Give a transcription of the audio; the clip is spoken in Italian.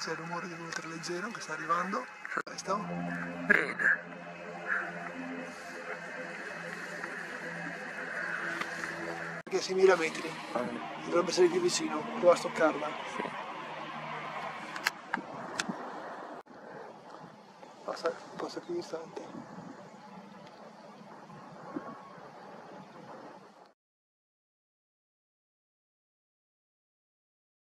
C'è il rumore di ultraleggero che sta arrivando. Questo. Bene. Perché 6.000 metri. Dovrebbe essere più vicino. Prova a stoccarla. Sì. Passa più distante.